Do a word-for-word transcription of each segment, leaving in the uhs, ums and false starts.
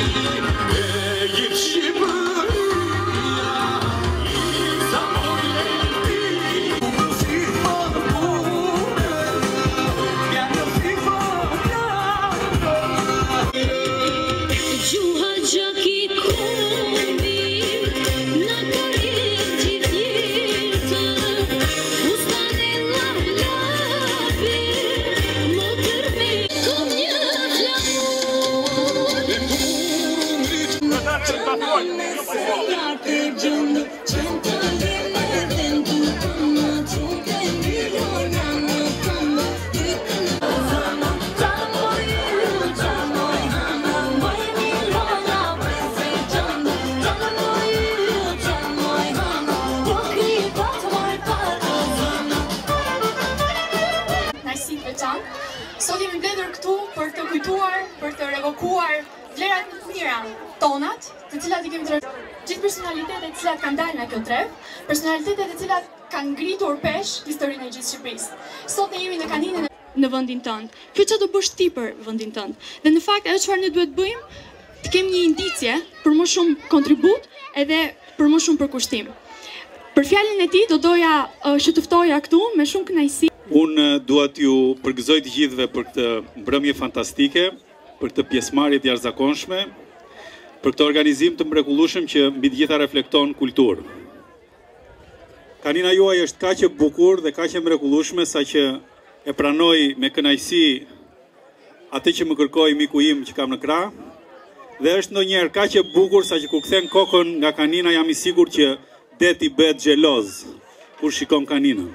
Sot jemi mbledhur këtu për të kujtuar, për të revokuar vlerat më të mira tonat, të cilat i kemi treguar. Gjithë personalitetet të cilat kanë dalë nga kjo trev, personalitetet të cilat kanë ngritur pesh historinë e gjithë Shqipërisë. Sot ne jemi në kaninën në vendin tënd. Kjo çfarë do bësh ti për vendin tënd? Dhe në fakt ajo çfarë ne duhet bëjmë, të kemi një indicie për më shumë kontribut edhe për më shumë përkushtim. Për fjalën e tij do doja uh, që të ftoja këtu me shumë kënaqësi. Unë dua t'ju përgëzoj të gjithëve për këtë mbrëmje fantastike, për këtë pjesëmarrje të jashtëzakonshme, për këtë organizim të mrekullueshëm që mbi të gjitha reflekton kulturë. Kanina juaj është kaq e bukur dhe kaq e mrekullueshme saqë e pranoj me kënaqësi atë që më kërkoi miku im që kam në krah, dhe është ndonjëherë kaq e bukur saqë kur kthen kokën nga kanina jam i sigurt që deti bëhet xheloz kur shikon kaninën.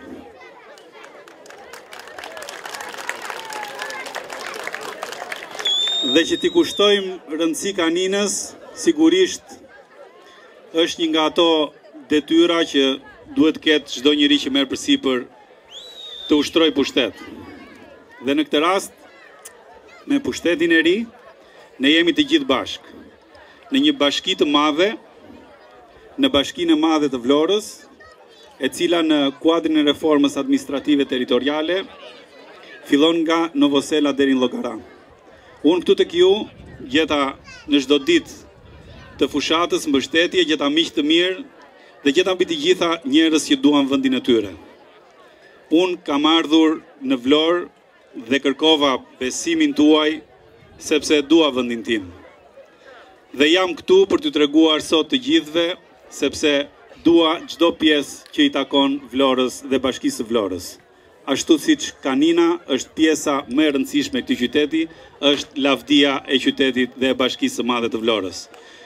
Dhe që t'i kushtojmë rëndësi kaninës, sigurisht është një nga ato detyra që duhet ketë çdo njeri që merr përsipër të ushtroj pushtet. Dhe në këtë rast, me pushtetin e ri, ne jemi të gjithë bashkë. Në një bashki të madhe, në Bashkinë e Madhe të Vlorës, e cila në kuadrin e reformës administrative territoriale fillon nga Novosela deri në Llogara. Unë këtu tek ju gjeta në çdo ditë të fushatës mbështetje, gjeta miq të mirë dhe gjeta mbi të gjitha njerëz që duan vendin e tyre. Unë kam ardhur në Vlorë dhe kërkova besimin tuaj sepse dua vendin tim. Dhe jam këtu për t'ju treguar sot të gjithëve sepse dua çdo pjesë që i takon Vlorës dhe Bashkisë së Vlorës. Ashtu siç kanina është pjesa më e rëndësishme e këtij qyteti, është lavdia e qytetit dhe e Bashkisë së Madhe të Vlorës.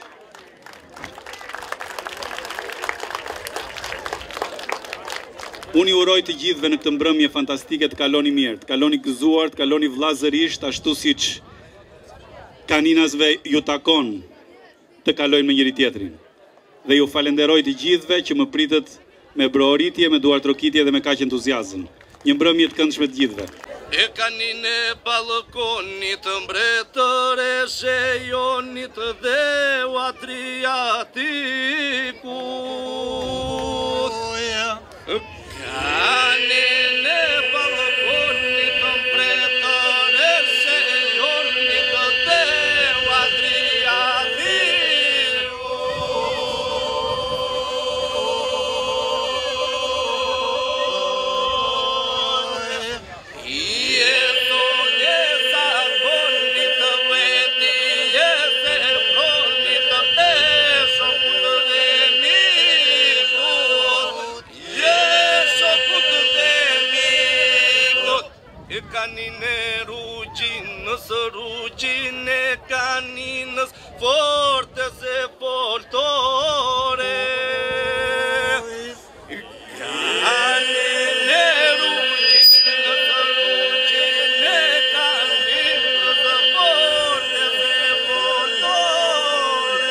Unë ju uroj të gjithëve në këtë mbrëmje fantastike të kaloni mirë, të kaloni gëzuar, të kaloni vllazërisht, ashtu siç kaninasve ju takon të kalojnë me njëri tjetrin. Dhe ju falenderoj të gjithëve që më pritët me brohoritje, me duartrokitje dhe me kaq entuziazëm. Një mbrëmje të këndshme të gjithëve. E kanine balkonit mbretëreshe jonit dhe u Adriatikut. Kanine balkonit mbretëreshe jonit dhe u Kanine rugjinës, rugjin e kaninës, forte se foltore. Kanine rugjinës, rugjin e kaninës, forte se foltore.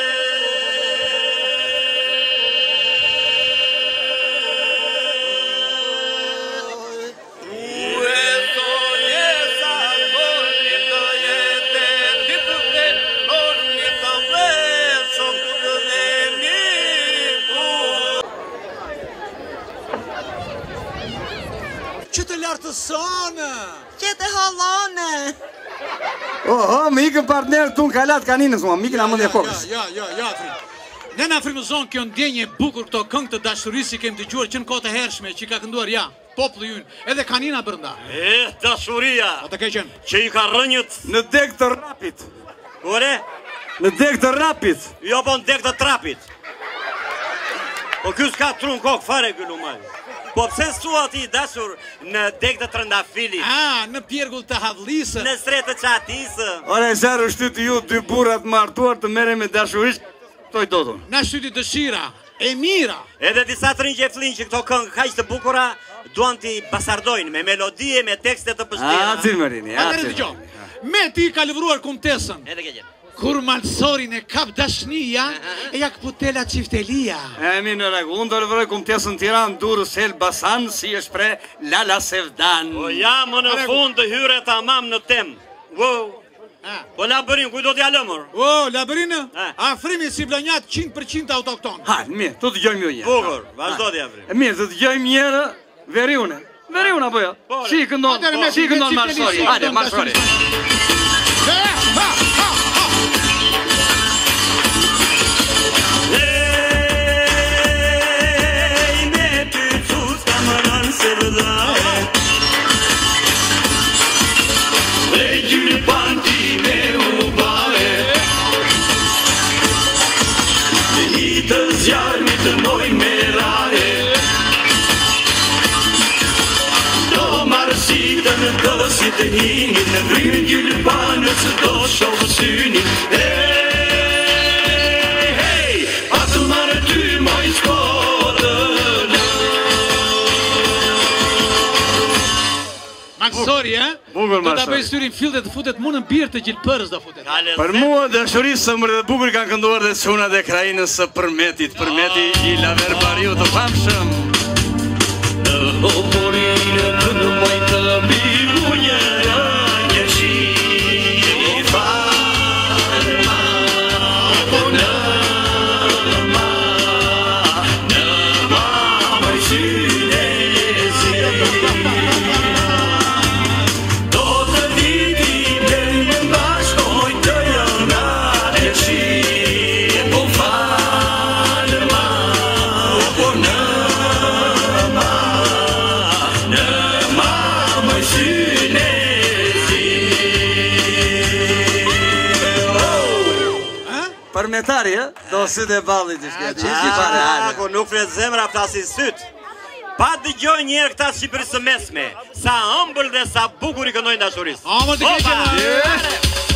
Që të lartësonë, që të hallone. Oho, mikën partner tu në kalat kaninës, mua, mikën amën e kokës. Ja, ja, ja, ja, ne na frymëzon kjo ndjenjë e bukur këto këngë të dashurisë që kemi dëgjuar që në kohë të hershme që i ka kënduar ja, populli ynë, edhe kanina brenda. E, dashuria. Ata ka qenë. Që i ka rënjët në deg të rapit. Kore? Në deg të rapit. Jo, po në deg të trapit. Po kjo s'ka trun kokë fare gëllu maj. Po pse s'ua ti dashur në deg të trëndafilit? A, në pjergull të havlisë. Në stretë të qatisë. Ore, zërë shtytë ju dy burat martuar të mere me dashurisht, toj dotun. Na shtyti dëshira, e mira. Edhe disa të rinjë që e flinë që këto këngë kaq të bukura, duan t'i basardojnë me melodie, me tekste të pështira. A, cilëmërini, a, cilëmërini. Me ti ka livruar kumtesën. Edhe ke gjenë. Kur malsorin e kap dashnia, e jak putela qiftelia. E mi në regu, unë do lëvroj kumtesën Tiran, Durrës, Elbasan, si e shpre Lala Sevdan. Po ja më në fund të hyre tamam në tem. Wow. Po labirin, kuj do t'ja lëmër? O, labirin, afrimi si blonjat cent për cent autokton. Ha, mirë, të të gjojmë ju njërë. Bukur, vazhdo t'ja afrim. Mirë, të të gjojmë njërë, veriune. Veriune, apo jo? Si këndon, si këndon marshori. Hajde, marshori. Zjarmi të moj me rare Do marësitën do si të hini Në vrimin gjyllë banës do shovë synin Hej, hej, patë marë ty moj shkodën Maksori, e? Bukur, do t'a bëj syrin fill dhe të futet mu në birë të gjilpërës do futet. Për mua dashurisë së mërë dhe bukur kanë kënduar dhe çunat e krajinës së Përmetit. Përmeti i laver bariu të famshëm. Në oporinë të në mojtë bigu njëra një shi farë ma Po në ma, në ma më shyne zi Përmetari, e? Do sytë e ballit të shkja. Qiski pare, hajde. Ko nuk flet zemra, flasin syt. Pa dëgjoj njerë këta Shqipërisë së mesme. Sa ëmbël dhe sa bukur i këndojnë dashurisë. A, më të keqe.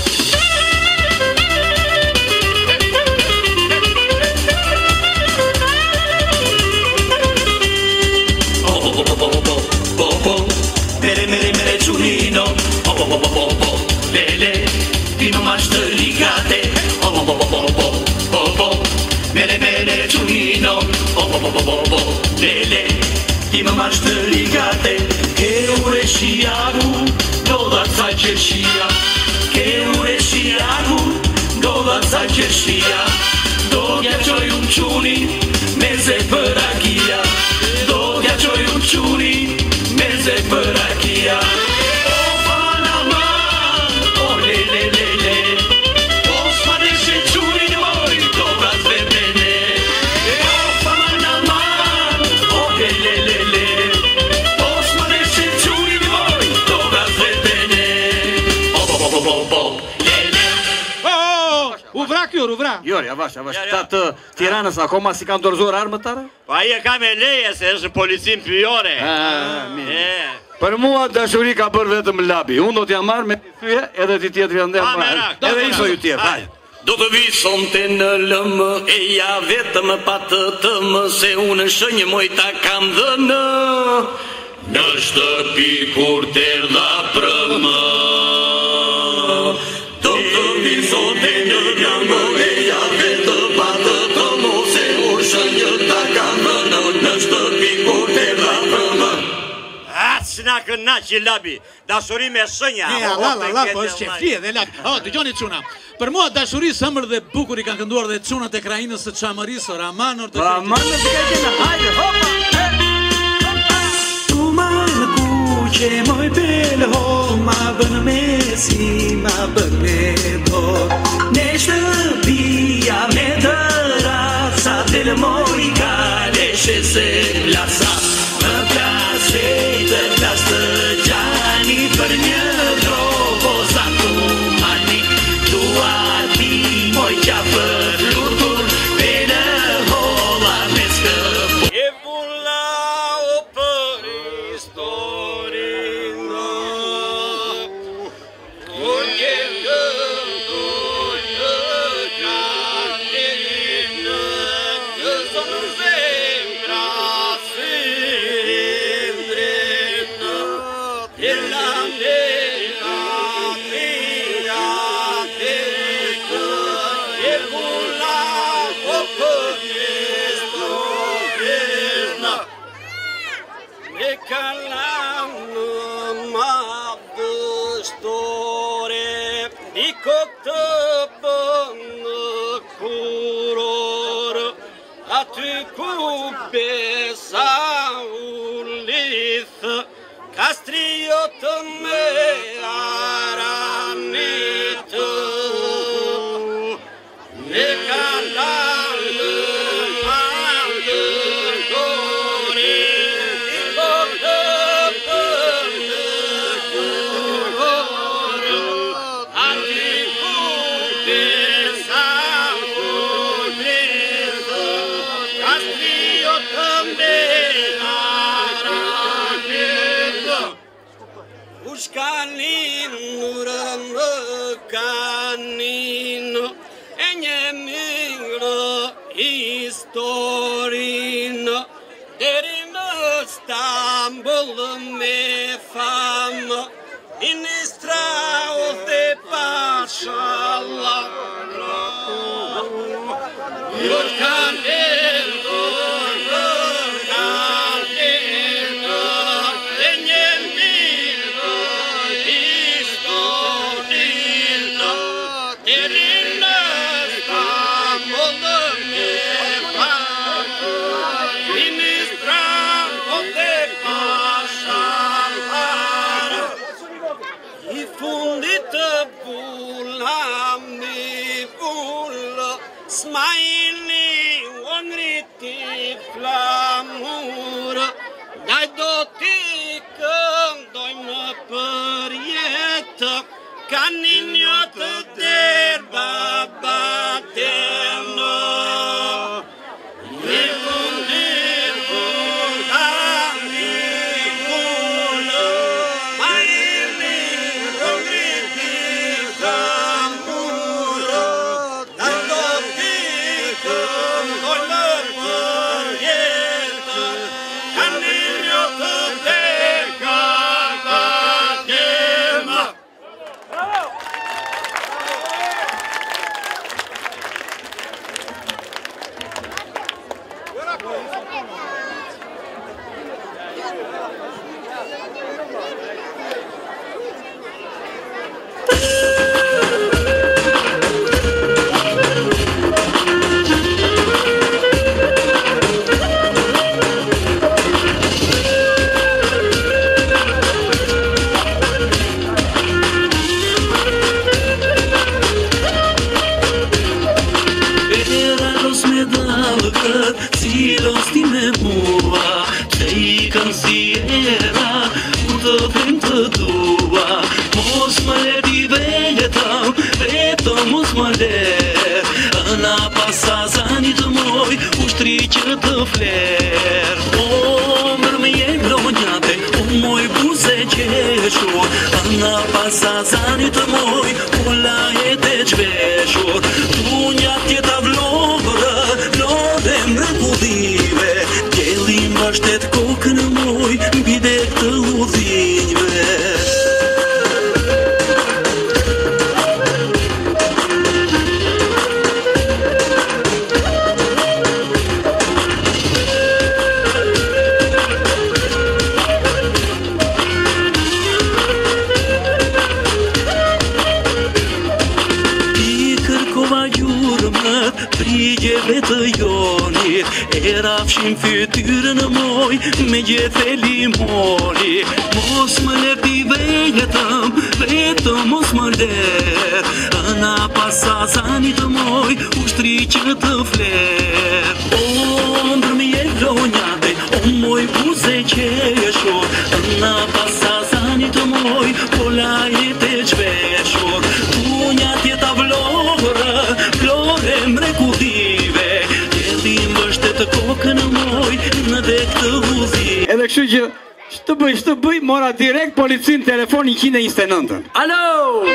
Mere, mere, mere, ciunino Oh, oh, oh, oh, oh, lele Ti non mashtë ligate Oh, oh, oh, oh, oh, oh, oh Mere, mere, ciunino Oh, oh, oh, oh, oh, lele Ti non mashtë ligate Che ure shiagu Do da ca qërshia Che ure shiagu Do da ca qërshia Do t'ja qoj unë quni Meze për akia Do t'ja qoj unë quni Meze për akia O Panaman, o le le le le O s'padeshe qunin moj, do vrat vetene O Panaman, o le le le le O s'padeshe qunin moj, do vrat vetene O bo bo bo bo bo, le le U vra kjo, u vra Jori, avash, avash, ta të Tiranës akoma si kanë dorëzuar armët tëra? Pa i e ka me leje se është policim pyjore. Për mua dashuri ka bërë vetëm labi. Unë do t'ja marrë me thyje edhe ti tjetër janë ndërë marrë. Edhe iso ju tjetë, hajde. Do të vison të në lëmë, e ja vetëm pa të tëmë, se unë shënjë moj ta kam dhënë. Në shtëpi kur t'erdha prëmë. Do të vison të në lëmë, e ja vetëm pa të tëmë, se unë shënjë ta kam dhënë. Në shtëpi kur t'erdha prëmë. S'na këna që labi, dashuri me shënja. Ja, la, la, la, po është qeflie dhe labi. O, të gjoni quna. Për mua dashuri sëmër dhe bukur i kanë kënduar dhe qunat e krajinës së Çamarisë, Ramanor të Ramanor të kajtjena, hajde, hopa! Tu ma në që moj belho ma bën me si ma bën me dor Ne shtëpia me dëra sa del moj kale shese plasa Më plase të plas të gjani për një drogo sa tu mani Tua ti moj qafë flutur Bele hola me skëpu E vulla o për historinë Kur një këndoj në kandinë Gëzon zemra sindrinë Irlande Katrina Tekë E vulla o për historinë Ne kalam në madhë shtore I këtë bënë kuror Aty ku besa u lithë Kastriot me aranitë Ne kalam në madhë shtore I këtë bënë kuror Aty ku besa u lithë Kastriot me aranitë Ush kanin nurën më kanin E një mirë historinë Deri në Stambull me famë Ministra o dhe pashallah Jur kanin nurën kanin E një mirë historinë Deri në Stambull me famë Ministra o dhe pashallah I fundit të bula mi vullë Smajli o ngriti flamurë Daj do t'i këndojmë për jetë Kanin jo të derba batenë I fundit bula mi vullë Smajli o ngriti flamurë Daj do t'i këndojmë për jetë Kanin jo të derba batenë Eraros me dalë këtë Cilos ti me mua Që i kanë si era Ku të vim të dua Mos më le di vetam Veto mos më le Ëna pasa zanit moj Ushtri që të fler O mër me je blonjate O moj buze qeshur Ëna pasa zanit moj Kula e te qveshur Tunja tjeta vlorë Vlore më budhive Gjellim bashtet kokën moj Bide të udhinjve I mët Prigeve të joni Eraf shim fytyrën moj Me gjethe limoni Mos më lerti vetëm Vetëm mos më ler Ana pasazanit moj Ushtri që të fler O ndër mi e ronjade O moj buze qeshur Ana pasazanit moj Pola jetë e qveshur Tunja tjeta vlorë Vlore mrekutive Gjellim bështet kokën moj Në dek të uzi Edhe kështu që Shtë bëj, shtë bëj, mora direkt policin telefon një qind e njëzet e nëntën. Alo!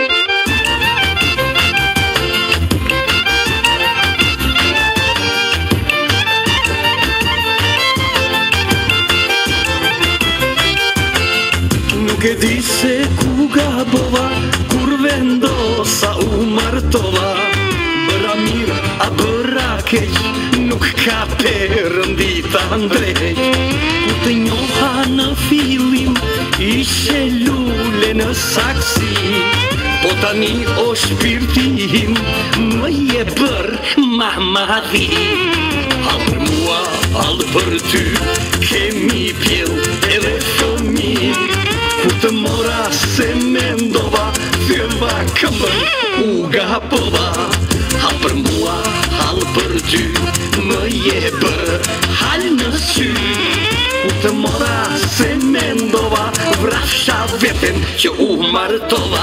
Nuk e di se ku gabova Kur vendosa u martova Bëra mirë a bëra keq Nuk ka perëndita ndrejt Ku të njoha në fillim Ishe lule në saksi Po tani o shpirtim Më je bër ma madhi Hal për mua, hal për ty Kemi pjell edhe fëmi Ku të mora se mendova Thyeva këmbën u gabova Hal për mua, hal për ty Më je bër hal në sy Ku të mora se mendova Vrafsha veten që u martova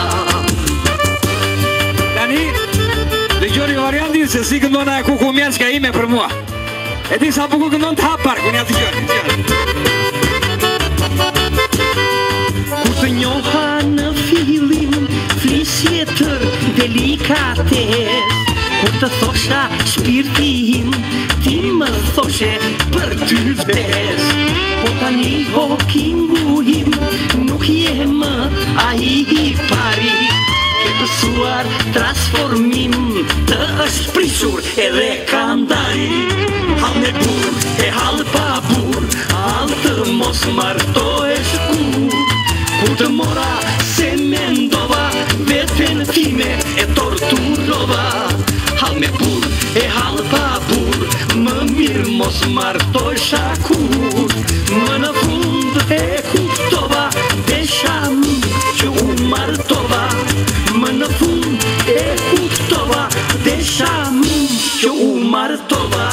Tani, dëgjoni variantin se si këndon ajo kuku mjerçka ime për mua. E di sa bukur këndon të hapar, ku një atë dëgjoni, dëgjoni. Ku të njoha në fillim Flisje tër delikates Kur të thosha shpirtim Ti më thoshe për ty vdes Po tani o kinguim Nuk je më a i pari Ke pësuar transformim Të është prishur edhe kandari Hal me bur e hal pa bur Hal të mos martohesh kur Kur të mora se mendova Veten time e torturova Hal me bur e hal pa bur Më mirë mos martohesha kur Më në fund e kuptova Desha mu që u martova Më në fund e kuptova Desha mu që u martova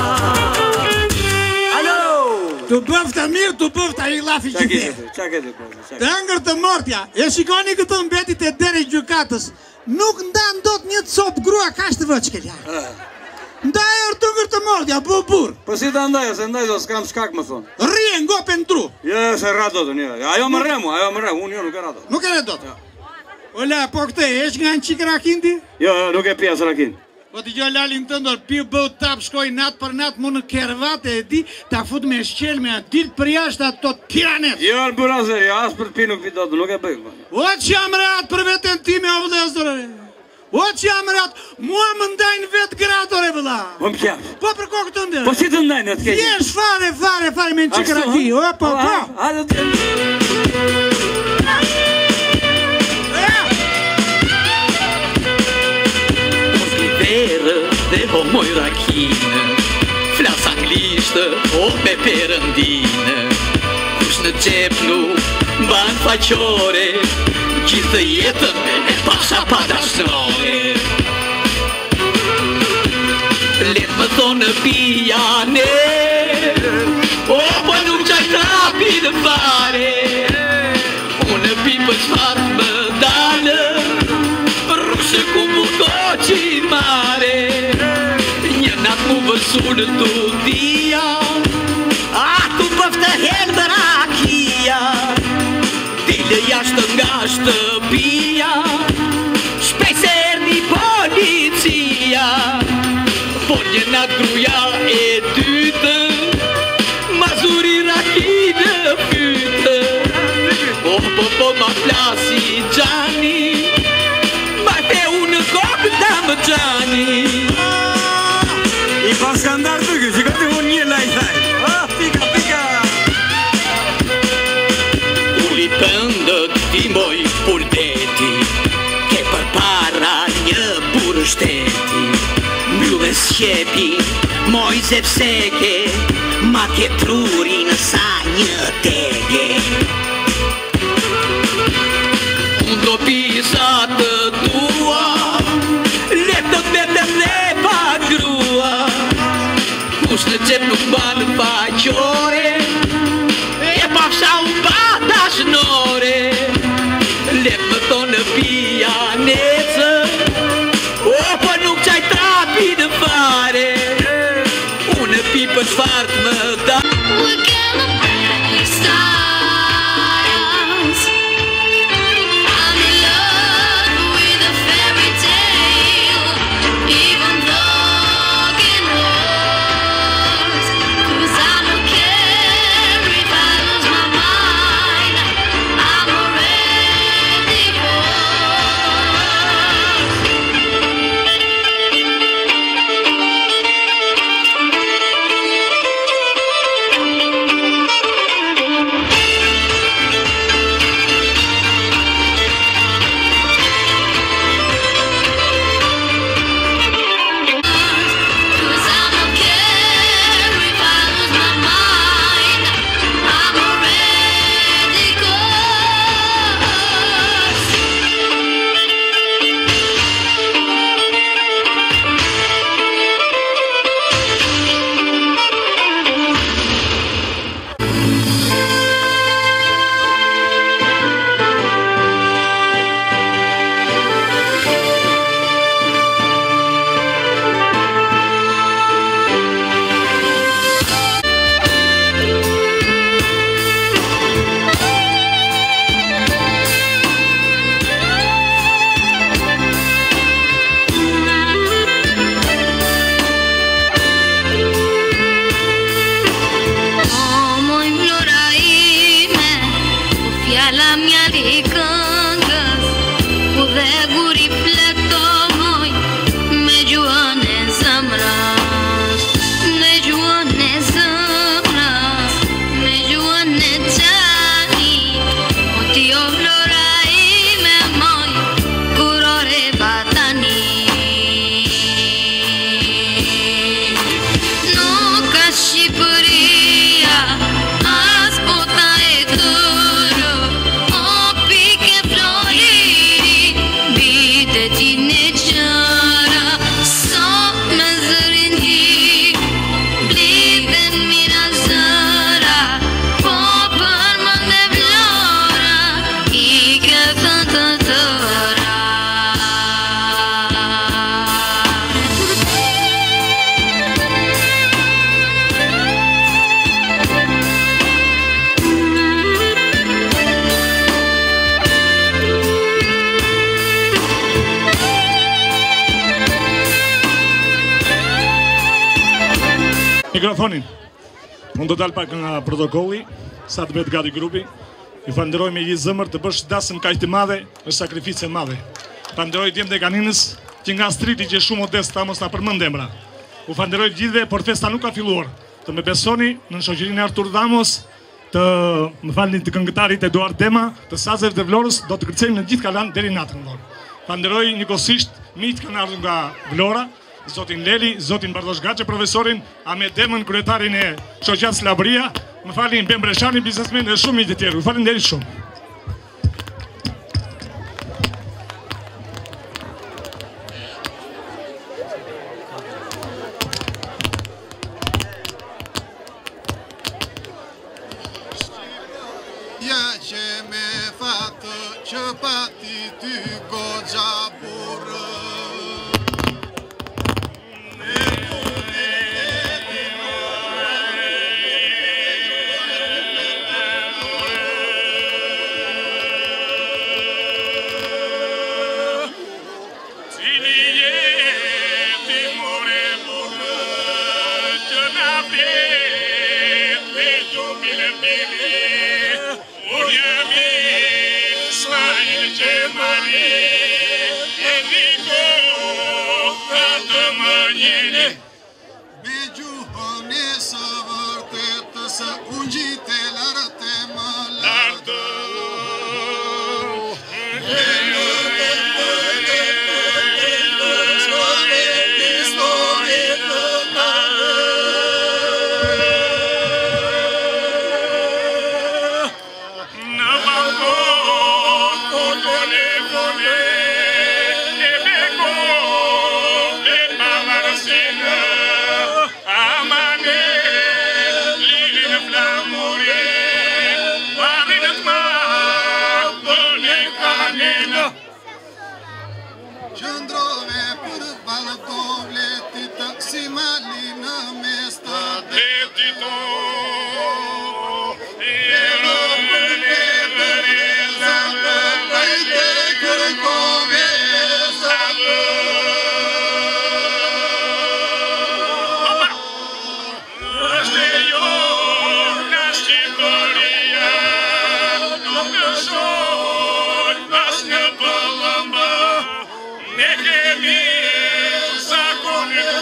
Të bëfta mirë, të bëfta i lafi që dhe. Të angër të mortja, e shikoni këtë mbetit e deri gjykatës, nuk ndan dot një copë grua ka shtë vëqë kelja. Ndaj orë të ngër të mortja, bu burë. Po si të ndaj, se ndaj do s'kam shkak më thonë. Rije ngope në tru. Jo, se ra dotën, jo. Ajo më remu, ajo më remu, unë jo nuk e ra dotën. Nuk e re dot. Ola, po këte, esh nga në qikë rakindi? Jo, nuk e pjesë rakin. Po t'i gjo lalin të ndor, pi bëu tap, shkoj natë për natë, mu në kervate e di, ta fut me shqel me atil për jashtë ato tiranet. Jo, në burazer, jo, asë për pi nuk pi dotë, nuk e bëjmë. O që jam reat për vetën time, o vëlezore. O që jam reat, mua më ndajnë vetë gradore, vëlla. Po më kjaf. Po për kokë të ndërë. Po si të ndajnë atë keqë? Jesh fare, fare, fare me në qikë raki, o, po, po. Dhe o moj rakinë Flas anglishtë o me perëndinë Kush në qep nuk ban faqore Gjithë jetën e pasha pa dashnore Let më thonë pijane O po nuk qaj trapi në fare Unë pi për qfarë më dalë Rrushe ku mu koqi mare Një natë mu vësurë të dhia A ku pëftë herë dhe rakia Dile jashtë nga shtëpia Shpej se erdi policia Por një natë gruja e dytë Mazuri rakinë fytë Oh po po ma flasi gjani Gjani I pas ka ndarë të kështë, që këtë unë një lajtaj. Ah, pika, pika. Uli pëndët ti moj puldeti Ke për para një burë shteti Mbyllë cijepi, moj zepseke, ma tje truri në sa një tege. Unë do pisa të tua, lep do t'betem dhe pa grua, kush në qep nuk banë faqore, e pasha unë pa dashnore, lep më thonë në pijanecë, o po nuk qaj trapi në fare, unë pi për shfart më da. Mikrofonin. Unë do dalë pak nga protokolli, sa të betë gati grupi. I falenderoj me gjithë zëmër të bësh dasëm kaq të madhe, është sakrificë e madhe. Falenderoj djemt e kaninës, që nga striti që shumë modest ta mos na përmend emra. U falenderoj gjithëve, por festa nuk ka filluar. Të më besoni në shoqërinë e Artur Dhamos, të më falni të këngëtarit Eduard Dema, të sazëve të Vlorës, do të kërcejmë në gjithë kalan deri natën Vlorë. Falenderoj njëkohësisht miq kanë ardhur nga Vlora, zotin Leli, zotin Bardosh Gaçe, profesorin Ahmet Demën, kryetarin e shoqatës Labria, më falin Ben Breshani, biznesmen dhe shumë miq të tjerë. Ju falenderoj shumë. Ja që me fatë që pati ty goxha burë.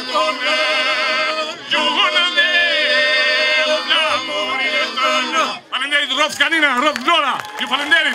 Falenderit, Rob Scanina, Rob Vlora, ju falenderit!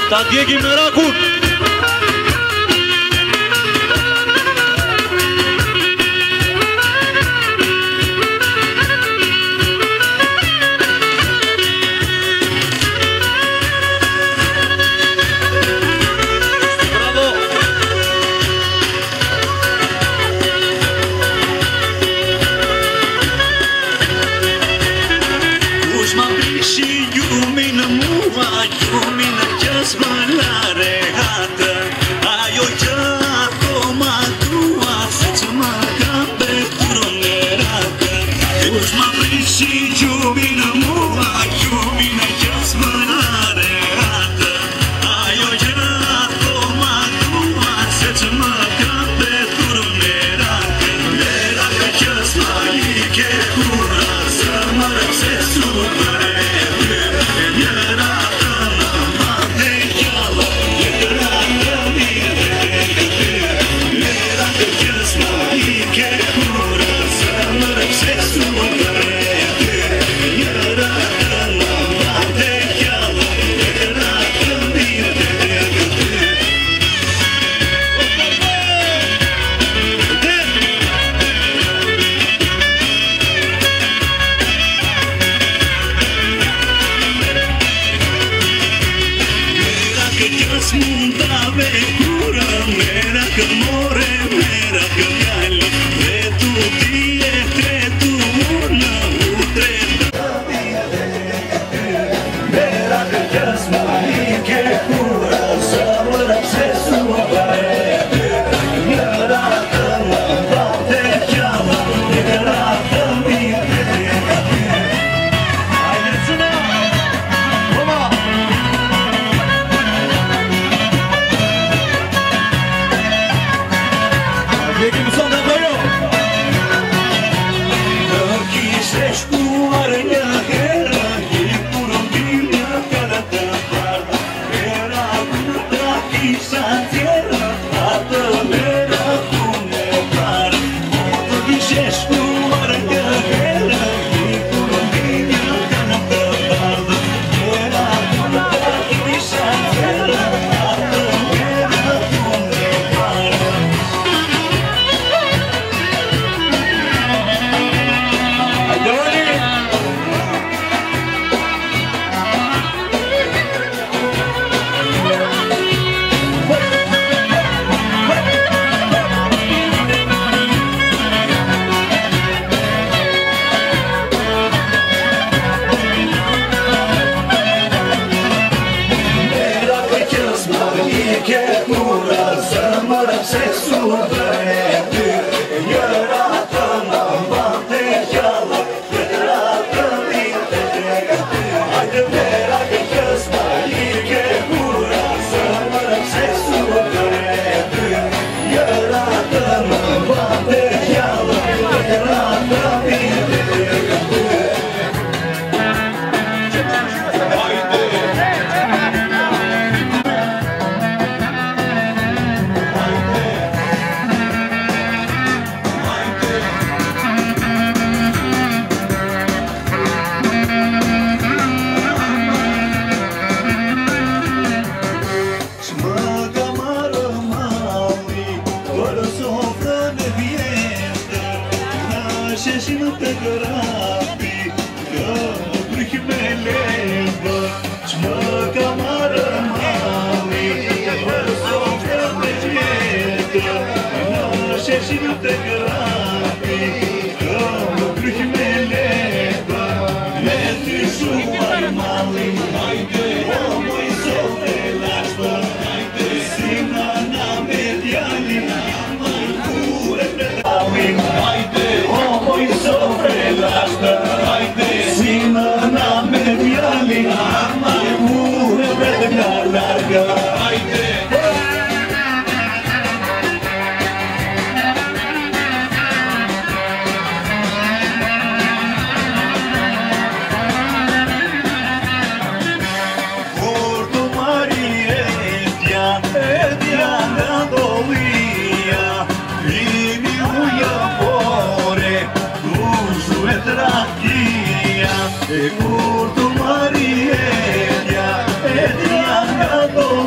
Ta djegi me rakun. E kur tu Maria, e dianga do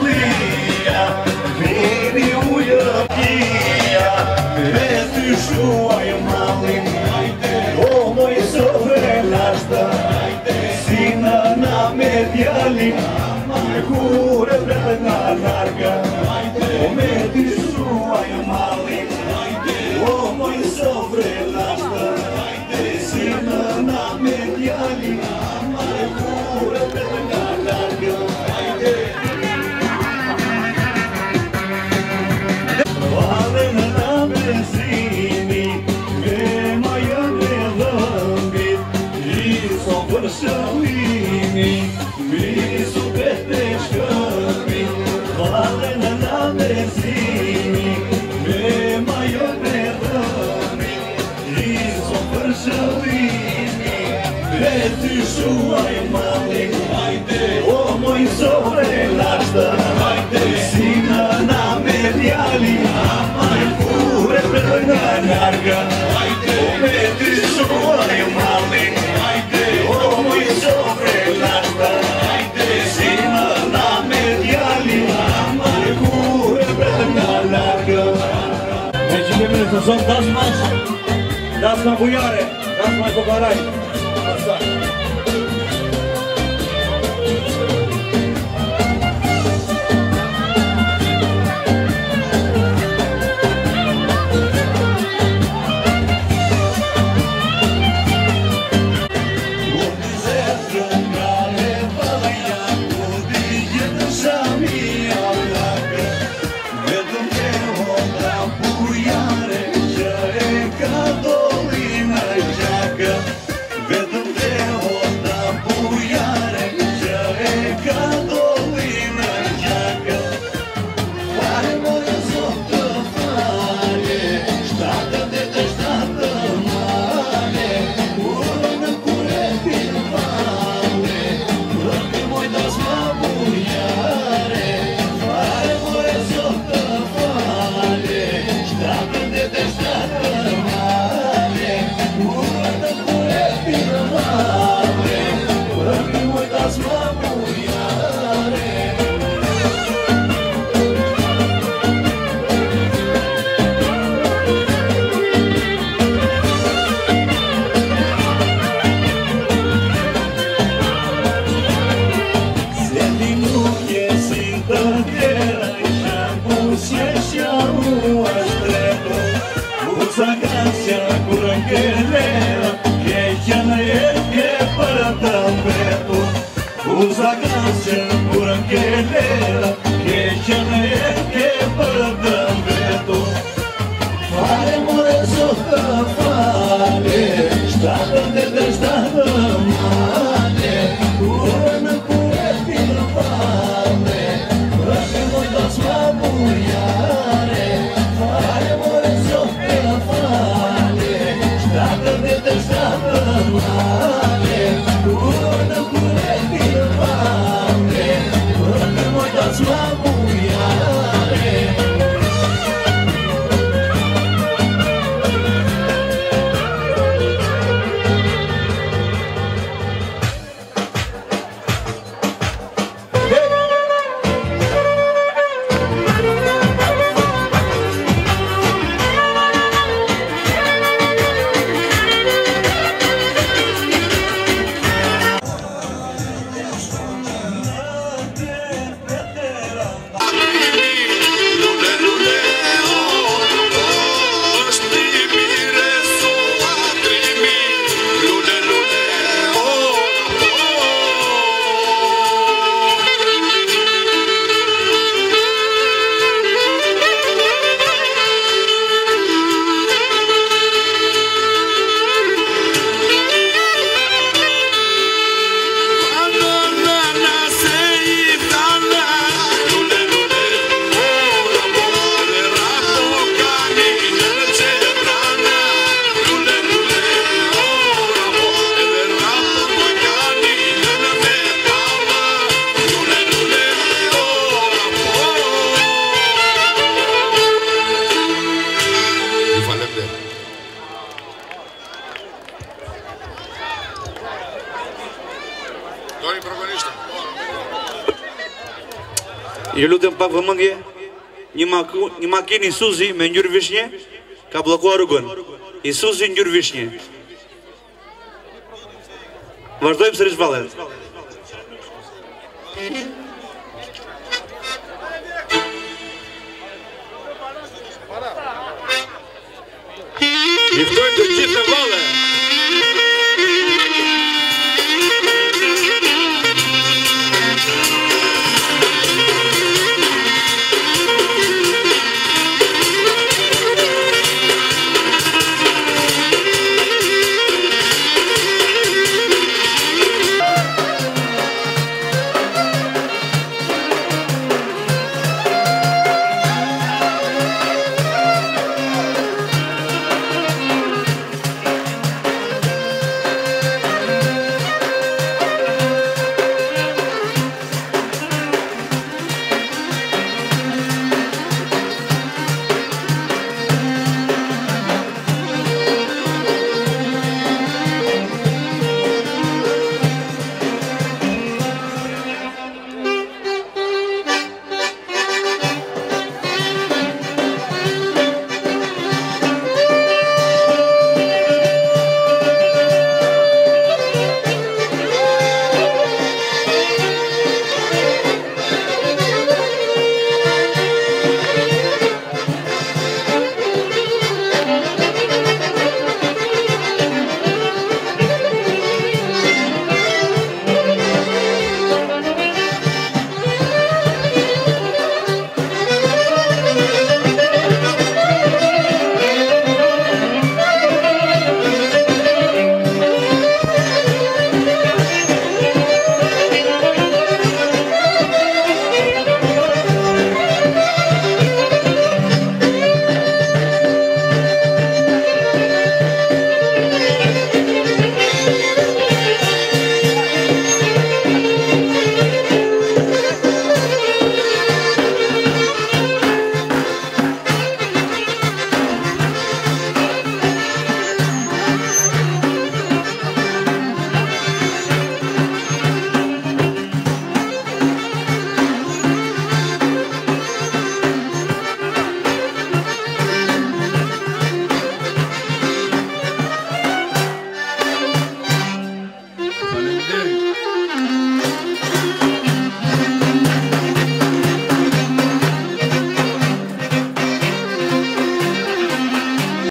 mediali, me kure vete nga larga, o me ti shuaj mali, o moj sovre lashtë, si nëna mediali, me kure vete nga larga. Vale nëna benzini, me majën e dhëmbit, iso për shëllimi, misu bete shkërbit. Vale nëna benzini, me majën e dhëmbit, iso për shëllimi, beti shuaj mali, o moj sore lashtë, si nëna mediali, me kure për nga larga, o me ti shuaj mali, o moj sore lashtë, si nëna mediali, me kure për nga larga. Me që kemi në të zonë dasmash, dasma bujare, dasma i pokaraj. Usa gracia pura querela, que ya no es que para tanto. Fare more sotto fare, sta donde te sta male, una pure fino fame, perché non da smabuiare. Fare more sotto fare, sta donde te sta male, una pure fino fame, perché non da smabuiare. Ju lutem pa vëmendje, një maku, një makinë Isuzi me ngjyrë vishnje ka bllokuar rrugën. Isuzi ngjyrë vishnje. Vazhdojmë sërish vallet. Njëftojmë të gjithë në valle.